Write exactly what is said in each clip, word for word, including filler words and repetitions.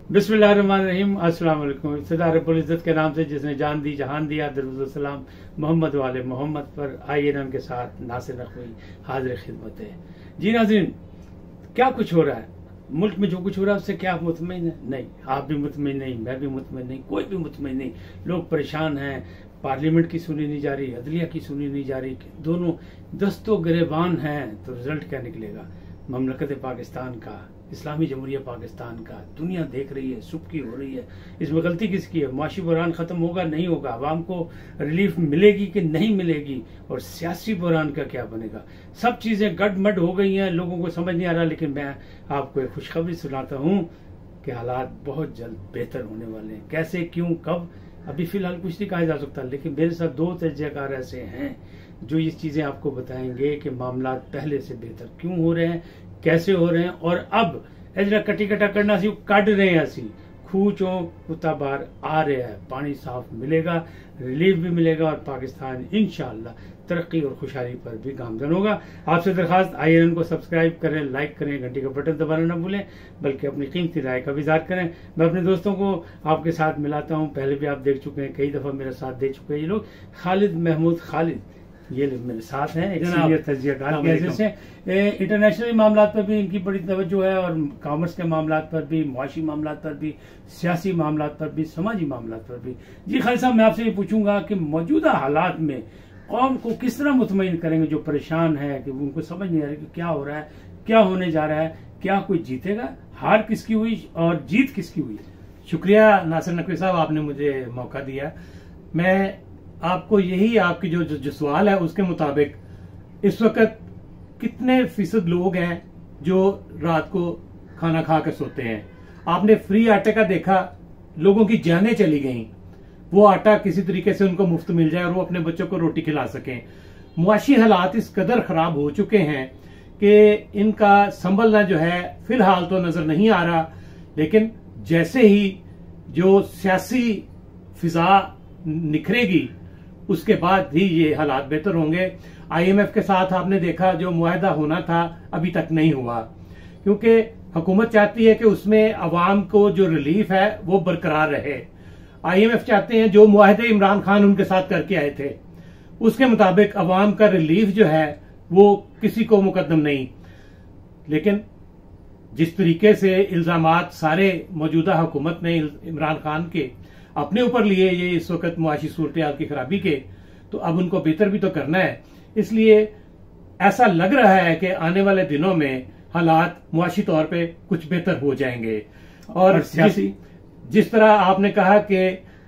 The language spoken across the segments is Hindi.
बिस्मिल्लाहिर्रहमानिर्रहीम। अस्सलाम वालेकुम। इब्तिदा रब्बुल इज़्ज़त के नाम से जिसने जान दी जहान दिया, दरूद सलाम मोहम्मद वाले मोहम्मद पर। आइए ना उनके साथ नासिर नक़वी हाजिर खिदमत है। जी नाज़रीन, क्या कुछ हो रहा है मुल्क में, जो कुछ हो रहा है उससे क्या आप मुतमईन है? नहीं, आप भी मुतमईन नहीं, मैं भी मुतमईन नहीं, कोई भी मुतमईन नहीं। लोग परेशान हैं, पार्लियामेंट की सुनी नहीं जा रही, अदलिया की सुनी नहीं जा रही, दोनों दस्तों गिरेबान हैं। तो रिजल्ट क्या निकलेगा? ममलकत पाकिस्तान का, इस्लामी जमहूरिया पाकिस्तान का दुनिया देख रही है, सुबकी हो रही है। इसमें गलती किसकी है? मुआशी बुहरान खत्म होगा नहीं होगा, आवाम को रिलीफ मिलेगी कि नहीं मिलेगी, और सियासी बुहरान का क्या बनेगा? सब चीजें गडमड हो गई हैं, लोगों को समझ नहीं आ रहा। लेकिन मैं आपको एक खुशखबरी सुनाता हूँ कि हालात बहुत जल्द बेहतर होने वाले हैं। कैसे, क्यों, कब, अभी फिलहाल कुछ नहीं कहा जा सकता। लेकिन मेरे साथ दो तजज़ियाकार ऐसे हैं जो ये चीजें आपको बताएंगे कि मामला पहले से बेहतर क्यों हो रहे हैं, कैसे हो रहे हैं। और अब एजरा कटी कटा करना सी काट रहे हैं, असी खूह चो कुत्ता बाहर आ रहा है, पानी साफ मिलेगा, रिलीफ भी मिलेगा, और पाकिस्तान इंशाअल्लाह तरक्की और खुशहाली पर भी गामजन होगा। आपसे दरखास्त, आइए इनको सब्सक्राइब करें, लाइक करें, घंटी का बटन दबाना ना भूलें, बल्कि अपनी कीमती राय का भी इज़हार करें। मैं अपने दोस्तों को आपके साथ मिलाता हूँ, पहले भी आप देख चुके हैं, कई दफा मेरा साथ दे चुके हैं ये लोग। खालिद महमूद खालिद ये लोग मेरे साथ हैं, एक सीनियर तजज़ियाकार की वजह से। इंटरनेशनल मामला पर भी इनकी बड़ी तवज्जो है, और कॉमर्स के मामला पर भी, मुआशी मामला पर भी, सियासी मामला पर भी, समाजी मामला पर भी। जी खालिद साहब, मैं आपसे ये पूछूंगा कि मौजूदा हालात में कौम को किस तरह मुतमईन करेंगे जो परेशान है, कि उनको समझ नहीं आ रहा कि क्या हो रहा है, क्या होने जा रहा है, क्या कोई जीतेगा, हार किसकी हुई और जीत किसकी हुई? शुक्रिया नासिर नकवी साहब, आपने मुझे मौका दिया। मैं आपको यही आपकी जो, जो जो सवाल है उसके मुताबिक इस वक्त कितने फीसद लोग हैं जो रात को खाना खा कर सोते हैं? आपने फ्री आटे का देखा, लोगों की जानें चली गईं। वो आटा किसी तरीके से उनको मुफ्त मिल जाए और वो अपने बच्चों को रोटी खिला सकें। मुआशी हालात इस कदर खराब हो चुके हैं कि इनका संभलना जो है फिलहाल तो नजर नहीं आ रहा, लेकिन जैसे ही जो सियासी फिजा निखरेगी उसके बाद ही ये हालात बेहतर होंगे। आईएमएफ के साथ आपने देखा जो मुआहदा होना था अभी तक नहीं हुआ, क्योंकि हुकूमत चाहती है कि उसमें अवाम को जो रिलीफ है वो बरकरार रहे। आईएमएफ चाहते हैं जो मुआहदे इमरान खान उनके साथ करके आए थे उसके मुताबिक अवाम का रिलीफ जो है वो किसी को मुकद्दम नहीं। लेकिन जिस तरीके से इल्जामात सारे मौजूदा हुकूमत ने इमरान खान के अपने ऊपर लिए ये इस वक्त मुआशी सूरत की खराबी के, तो अब उनको बेहतर भी तो करना है। इसलिए ऐसा लग रहा है कि आने वाले दिनों में हालात मुआशी तौर पे कुछ बेहतर हो जाएंगे। और, और सियासी जिस, जिस तरह आपने कहा कि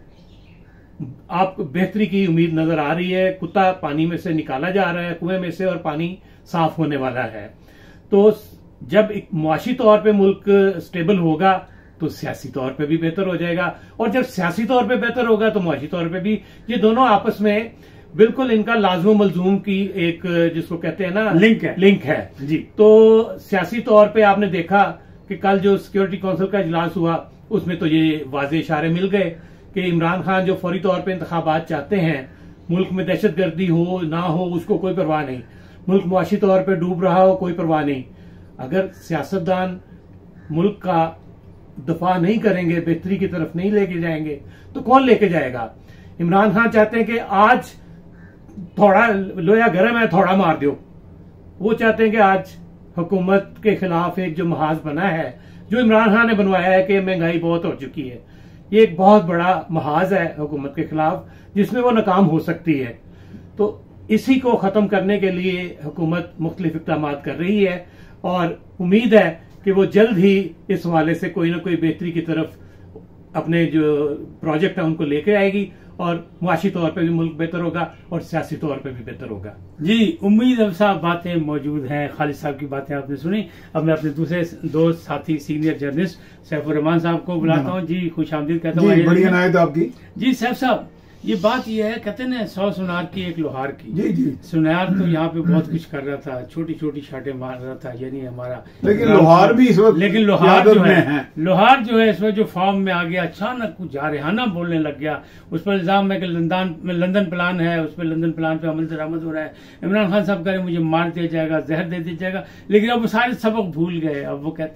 आपको बेहतरी की उम्मीद नजर आ रही है, कुत्ता पानी में से निकाला जा रहा है कुएं में से और पानी साफ होने वाला है, तो जब एक मुआशी तौर पे मुल्क स्टेबल होगा तो सियासी तौर पे भी बेहतर हो जाएगा, और जब सियासी तौर पे बेहतर होगा तो मुआशी तौर पे भी। ये दोनों आपस में बिल्कुल इनका लाज़िम मलजूम की एक, जिसको कहते हैं ना, लिंक है लिंक है जी। तो सियासी तौर पे आपने देखा कि कल जो सिक्योरिटी काउंसिल का इजलास हुआ उसमें तो ये वाज़े इशारे मिल गए कि इमरान खान जो फौरी तौर पे इंतखाबात चाहते हैं, मुल्क में दहशतगर्दी हो ना हो उसको कोई परवाह नहीं, मुल्क मुआशी तौर पर डूब रहा हो कोई परवाह नहीं। अगर सियासतदान मुल्क का दफा नहीं करेंगे, बेहतरी की तरफ नहीं लेके जाएंगे, तो कौन लेके जाएगा? इमरान खान चाहते हैं कि आज थोड़ा लोया गर्म है, थोड़ा मार दो। वो चाहते हैं कि आज हुकूमत के खिलाफ एक जो महाज बना है, जो इमरान खान ने बनवाया है कि महंगाई बहुत हो चुकी है, ये एक बहुत बड़ा महाज है हुकूमत के खिलाफ जिसमें वो नाकाम हो सकती है। तो इसी को खत्म करने के लिए हुकूमत मुख्तलिफ इक़दाम कर रही है, और उम्मीद है कि वो जल्द ही इस हवाले से कोई ना कोई बेहतरी की तरफ अपने जो प्रोजेक्ट है उनको लेकर आएगी, और मुआशी तौर पे भी मुल्क बेहतर होगा और सियासी तौर पे भी बेहतर होगा। जी, उम्मीद अब साहब बातें मौजूद हैं, खालिद साहब की बातें आपने सुनी। अब मैं अपने दूसरे दोस्त साथी सीनियर जर्नलिस्ट सैफुर रहमान साहब को बुलाता हूँ। जी, खुश आमदीद कहता हूँ। बड़ी इनायत आपकी। जी सैफ साहब, ये बात ये है, कहते हैं सौ सुनार की एक लोहार की। जी जी। सुनार तो यहाँ पे बहुत कुछ कर रहा था, छोटी छोटी शाटें मार रहा था, यानी हमारा, लेकिन लोहार भी इस वक्त, लेकिन लोहार जो है, है लोहार जो है इस वक्त जो फॉर्म में आ गया, अचानक कुछ जारहाना बोलने लग गया। उस पर इल्जाम है कि लंदन में लंदन प्लान है, उस पर लंदन प्लान पे अमल दरामद हो रहा है। इमरान खान साहब कह रहे मुझे मार दिया जाएगा, जहर दे दिया जाएगा, लेकिन अब वो सारे सबक भूल गए। अब वो कहते हैं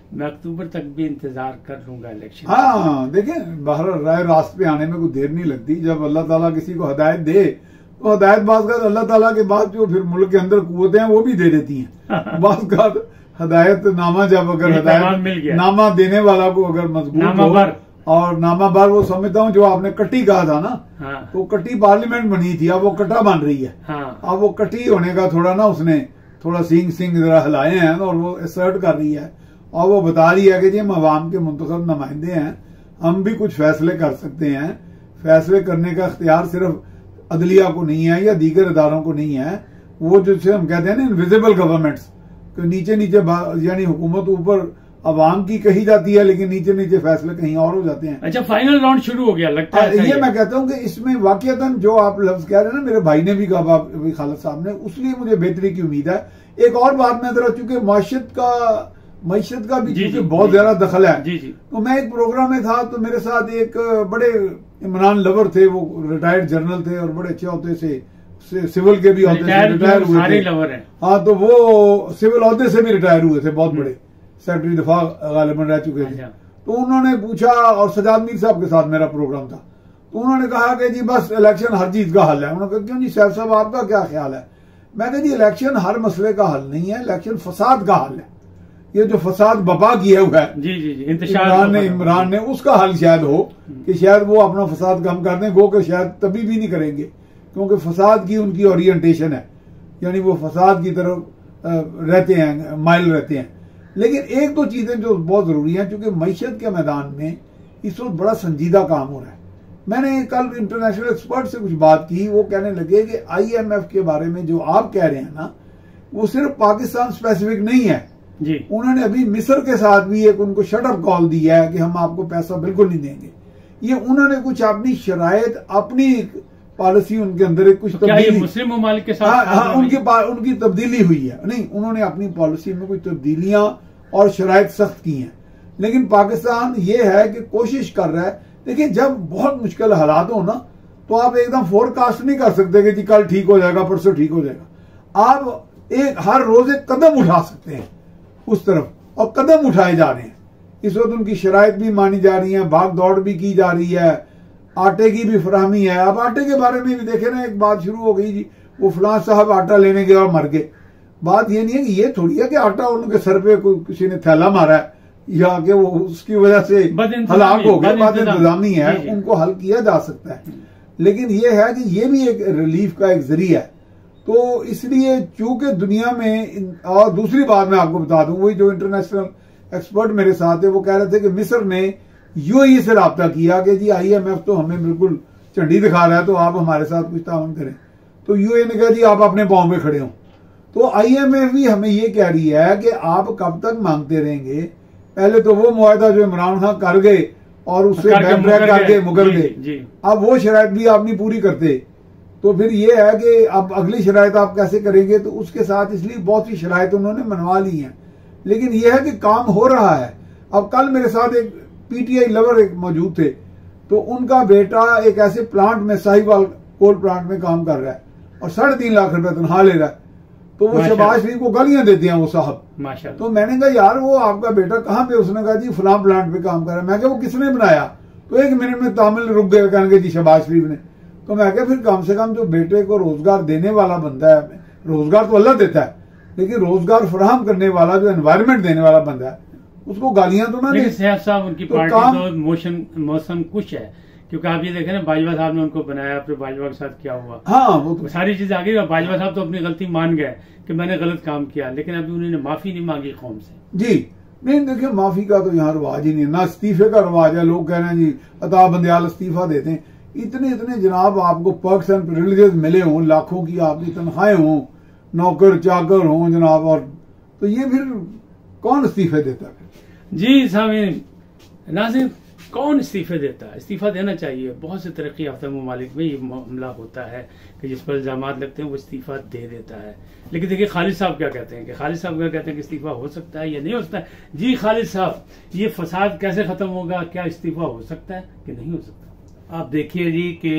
मैं अक्टूबर तक भी इंतजार कर लूंगा इलेक्शन। हाँ देखिए, बाहर राय रास्ते पे आने में कोई देर नहीं लगती। जब अल्लाह ताला किसी को हदायत दे तो हदायत बाज़ का अल्लाह ताला के बाद जो फिर मुल्क के अंदर कुव्वतें हैं वो भी दे देती हैं। बाज़ का हदायत नामा, जब अगर हदायत नामा देने वाला को अगर मजबूत हो और नामा बार, वो समझता हूँ जो आपने कट्टी कहा था ना, हाँ। तो कट्टी पार्लियामेंट बनी थी, अब वो कट्टा बन रही है। हाँ। अब वो कट्टी होने का थोड़ा ना उसने थोड़ा सिंग सिंग जरा हिलाए हैं और वो असर्ट कर रही है और वो बता रही है कि जी हम अवाम के मुंतखब नुमाइंदे हैं, हम भी कुछ फैसले कर सकते हैं। फैसले करने का इख्तियार सिर्फ अदलिया को नहीं है या दीगर इदारों को नहीं है। वो जिसे हम कहते हैं ना इनविजिबल गवर्नमेंट्स, नीचे नीचे यानी हुकूमत ऊपर अवाम की कही जाती है लेकिन नीचे नीचे फैसले कहीं और हो जाते हैं। अच्छा, फाइनल राउंड शुरू हो गया लगता है। ये मैं कहता हूं कि इसमें वाकईतन जो आप लफ्ज कह रहे हैं ना, मेरे भाई ने भी कहा खालिद साहब ने, उसलिए मुझे बेहतरी की उम्मीद है। एक और बात मैं जरा, चूंकि माशियत का मैशत का भी चूंकि बहुत ज्यादा दखल है, जी जी। तो मैं एक प्रोग्राम में था तो मेरे साथ एक बड़े इमरान लवर थे, वो रिटायर्ड जनरल थे और बड़े अच्छे होते से सिविल के भी होते थे, रिटायर हुए थे। हाँ, तो वो सिविल औहदे से भी रिटायर हुए थे, बहुत बड़े सेक्रेटरी दफा गालिबन रह चुके थे। तो उन्होंने पूछा, और सजाद मीर साहब के साथ मेरा प्रोग्राम था, तो उन्होंने कहा कि जी बस इलेक्शन हर चीज का हल है। उन्होंने कहा क्यों जी सैफ साहब, आपका क्या ख्याल है? मैं कहा जी इलेक्शन हर मसले का हल नहीं है, इलेक्शन फसाद का हल है। ये जो फसाद बपा किया हुआ है जी जी जी इमरान ने इमरान ने उसका हल शायद हो कि शायद वो अपना फसाद कम कर दें, गो के शायद तभी भी नहीं करेंगे क्योंकि फसाद की उनकी ओरिएंटेशन है, यानी वो फसाद की तरफ रहते हैं, माइल रहते हैं। लेकिन एक दो चीजें जो बहुत जरूरी हैं, क्योंकि मईशत के मैदान में इस वक्त बड़ा संजीदा काम हो रहा है। मैंने कल इंटरनेशनल एक्सपर्ट से कुछ बात की, वो कहने लगे कि आईएमएफ के बारे में जो आप कह रहे हैं ना, वो सिर्फ पाकिस्तान स्पेसिफिक नहीं है जी। उन्होंने अभी मिस्र के साथ भी एक उनको शटअप कॉल दिया है कि हम आपको पैसा बिल्कुल नहीं देंगे। ये उन्होंने कुछ अपनी शरायत, अपनी पॉलिसी उनके अंदर कुछ तो तब्दीली मुस्लिम ममालिक के साथ, हाँ, हाँ, उनकी उनकी तब्दीली हुई है। नहीं, उन्होंने अपनी पॉलिसी में कुछ तब्दीलियां और शरायत सख्त की हैं। लेकिन पाकिस्तान ये है कि कोशिश कर रहा है। देखिए, जब बहुत मुश्किल हालात हो ना, तो आप एकदम फोरकास्ट नहीं कर सकते कि जी कल ठीक हो जाएगा, परसों ठीक हो जाएगा। आप एक हर रोज एक कदम उठा सकते हैं उस तरफ, और कदम उठाए जा रहे हैं। इस वक्त उनकी शराइत भी मानी जा रही है, भाग दौड़ भी की जा रही है, आटे की भी फराहमी है। अब आटे के बारे में भी देखे ना, एक बात शुरू हो गई जी, वो फलां साहब आटा लेने गए और मर गए। बात ये नहीं है कि ये थोड़ी है कि आटा उनके सर पे कोई किसी ने थैला मारा है या कि वो उसकी वजह से हलाक हो गए। बात इंतजामी है, उनको हल किया जा सकता है। लेकिन ये है कि ये भी एक रिलीफ का एक जरिया है। तो इसलिए चूंकि दुनिया में, और दूसरी बात मैं आपको बता दूं, वही जो इंटरनेशनल एक्सपर्ट मेरे साथ है, वो कह रहे थे कि मिस्र ने यूएई से राब्ता किया कि जी आईएमएफ तो हमें बिल्कुल झंडी दिखा रहा है, तो आप हमारे साथ कुछ ताउन करें। तो यूएई ने कहा जी आप अपने पांव पे खड़े हो। तो आईएमएफ भी हमें ये कह रही है कि आप कब तक मांगते रहेंगे। पहले तो वो मुआहदा जो इमरान खान कर गए और उससे बैक ट्रैक करके मुकर गए, अब वो शराइत भी आप नहीं पूरी करते, तो फिर ये है कि अब अगली शराइत आप कैसे करेंगे। तो उसके साथ इसलिए बहुत सी शराइत उन्होंने मनवा ली हैं। लेकिन यह है कि काम हो रहा है। अब कल मेरे साथ एक पीटीआई लवर एक मौजूद थे, तो उनका बेटा एक ऐसे प्लांट में, साहिवाल कोल प्लांट में काम कर रहा है और साढ़े तीन लाख रुपए तनख्वाह ले रहा है। तो वो शहबाज शरीफ को गालियां देते हैं वो साहब। तो मैंने कहा यार वो आपका बेटा कहाँ पे? उसने कहा जी फलां प्लांट पे काम कर रहा है। मैं कहा वो किसने बनाया? तो एक मिनट में तामिल रुक गए, कहेंगे जी शहबाज शरीफ ने। तो मैं कहा फिर कम से कम जो बेटे को रोजगार देने वाला बंदा है, रोजगार तो अल्लाह देता है, लेकिन रोजगार फराहम करने वाला जो एनवायरमेंट देने वाला बंदा है, उसको गालियां तो ना दे। सैफ साहब उनकी तो पार्टी तो मोशन मौसम कुछ है, क्योंकि आप ये देखें ना, बाजवा साहब ने उनको बनाया, फिर बाजवा के साथ क्या हुआ। हाँ, वो तो सारी चीज आ गई। बाजवा साहब तो अपनी गलती मान गए कि मैंने गलत काम किया, लेकिन अभी उन्होंने माफी नहीं मांगी कौम से। जी नहीं, देखिए माफी का तो यहाँ रवाज ही नहीं, ना इस्तीफे का रवाज है। लोग कह रहे हैं जी अता बंदयाल इस्तीफा देते हैं। इतने इतने जनाब आपको पर्क्स एंड प्रिविलेजेस मिले हों, लाखों की आपकी तनख्वाहें हों, नौकर चाकर हों जनाब, और तो ये फिर कौन इस्तीफे देता है? जी सामीन नाज़रीन, कौन इस्तीफे देता है? इस्तीफा देना चाहिए। बहुत से तरक्की याफ्ता ममालिक में ये मामला होता है कि जिस पर इल्जाम लगते हैं वो इस्तीफा दे देता है। लेकिन देखिए खालिद साहब क्या कहते हैं कि खालिद साहब क्या कहते हैं कि इस्तीफा हो सकता है या नहीं हो सकता है। जी खालिद साहब, ये फसाद कैसे खत्म होगा? क्या इस्तीफा हो सकता है कि नहीं हो सकता? आप देखिए जी कि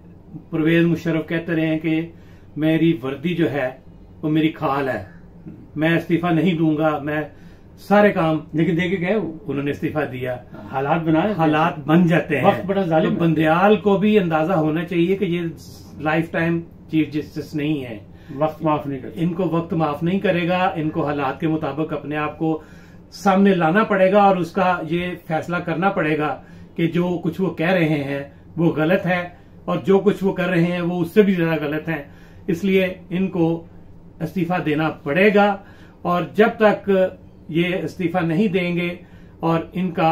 परवेज मुशर्रफ कहते रहे हैं कि मेरी वर्दी जो है वो मेरी खाल है, मैं इस्तीफा नहीं दूंगा, मैं सारे काम, लेकिन देखे गए वो उन्होंने इस्तीफा दिया। हालात बना हालात बन जाते हैं। वक्त बड़ा जालिम तो है। बंदयाल को भी अंदाजा होना चाहिए कि ये लाइफ टाइम चीफ जस्टिस नहीं है, वक्त माफ नहीं करता। इनको वक्त माफ नहीं करेगा, इनको हालात के मुताबिक अपने आप को सामने लाना पड़ेगा और उसका ये फैसला करना पड़ेगा कि जो कुछ वो कह रहे हैं वो गलत है और जो कुछ वो कर रहे हैं वो उससे भी ज्यादा गलत है। इसलिए इनको इस्तीफा देना पड़ेगा और जब तक ये इस्तीफा नहीं देंगे और इनका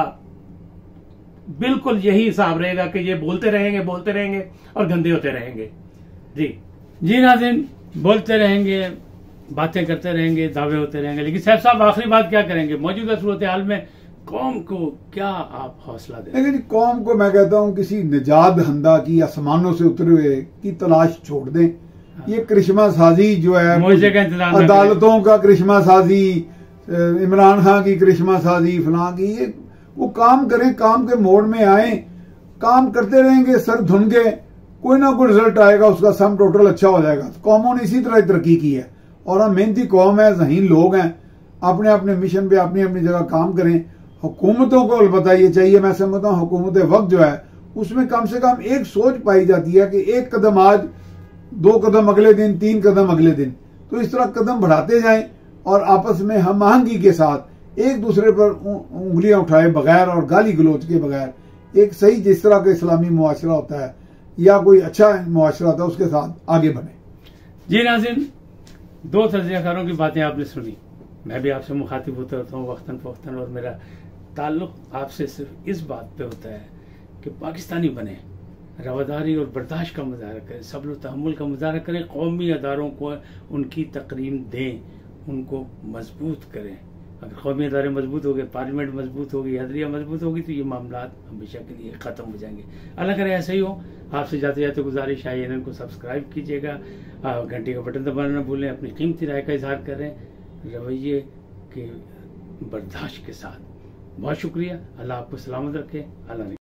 बिल्कुल यही हिसाब रहेगा कि ये बोलते रहेंगे बोलते रहेंगे और गंदे होते रहेंगे। जी जी नाज़रीन, बोलते रहेंगे, बातें करते रहेंगे, दावे होते रहेंगे, लेकिन साहब साहब आखिरी बात क्या करेंगे? मौजूदा सूरत हाल में कौम को क्या आप हौसला दें? लेकिन कौम को मैं कहता हूं किसी निजात हंदा की आसमानों से उतरे हुए की तलाश छोड़ दें। ये करिश्मा साजी जो है, मुआवजे का इंतजाम अदालतों का करिश्मा साजी, इमरान खान की करिश्मा साजी, फलां की, ये वो काम करें, काम के मोड में आए, काम करते रहेंगे सर धुन के, कोई ना कोई रिजल्ट आएगा, उसका सम टोटल अच्छा हो जाएगा। कौमों ने इसी तरह तरक्की की है और हम मेहनती कौम है, ज़हीन लोग हैं, अपने अपने मिशन पे अपनी अपनी जगह काम करें। हुकूमतों को अलबत्ता ये चाहिए, मैं समझता हूँ हुकूमत वक्त जो है उसमें कम से कम एक सोच पाई जाती है कि एक कदम आज, दो कदम अगले दिन, तीन कदम अगले दिन, तो इस तरह कदम बढ़ाते जाएं और आपस में हम आहंगी के साथ एक दूसरे पर उंगलियां उठाए बगैर और गाली गलोच के बगैर एक सही जिस तरह का इस्लामी मुआशरा होता है या कोई अच्छा मुआशरा होता है उसके साथ आगे बढ़े। जी नाज़रीन, दो तजज़ियाकारों की बातें आपने सुनी, मैं भी आपसे मुखातिब होता रहता हूँ वक्तन फवक्तन, और मेरा ताल्लुक आपसे सिर्फ इस बात पे होता है कि पाकिस्तानी बने, रवादारी और बर्दाश्त का मुजाहरा करें, सब्र और तहम्मुल का मुजाहरा करें, कौमी अदारों को उनकी तकरीम दें, उनको मजबूत करें। अगर कौमी अदारे मजबूत हो गए, पार्लियामेंट मजबूत होगी, हदरिया मजबूत होगी, तो ये मामला हमेशा के लिए ख़त्म हो जाएंगे। अल्लाह करे ऐसा ही हो। आपसे जाते जाते गुजारिश आई है, इनको सब्सक्राइब कीजिएगा, घंटी का बटन दबाना न भूलें, अपनी कीमती राय का इजहार करें रवैये के बर्दाश्त के साथ। बहुत शुक्रिया। अल्लाह आपको सलामत रखे। अल्लाह